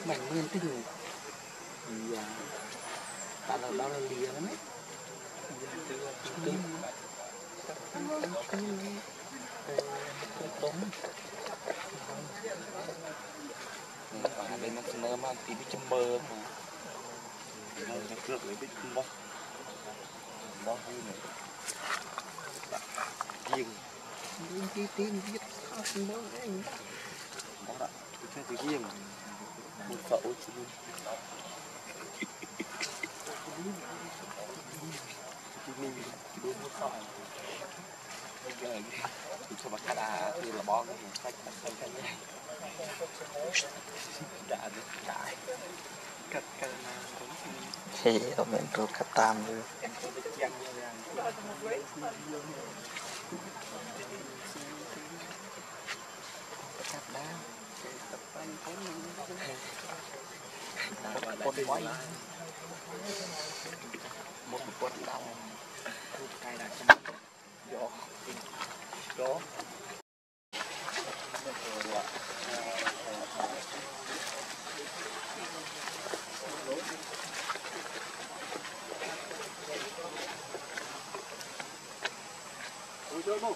mảnh nguyên tinh dạ ta là đó là lìa lắm ấy đây nó nơ mà tí bị châm bơ mà nó cướp lấy biết không bó bó hơi này riêng tí tí biết sao không bó đấy bó đã cái thứ riêng một phẫu chứ mình đúng một phẫu bây giờ cho bác đá thì là bó cái khách cái này đã được cãi cắt cái thì ở bên rồi cắt tam rồi cắt đá một quay một quần đau cài đặt cho gió gió Hãy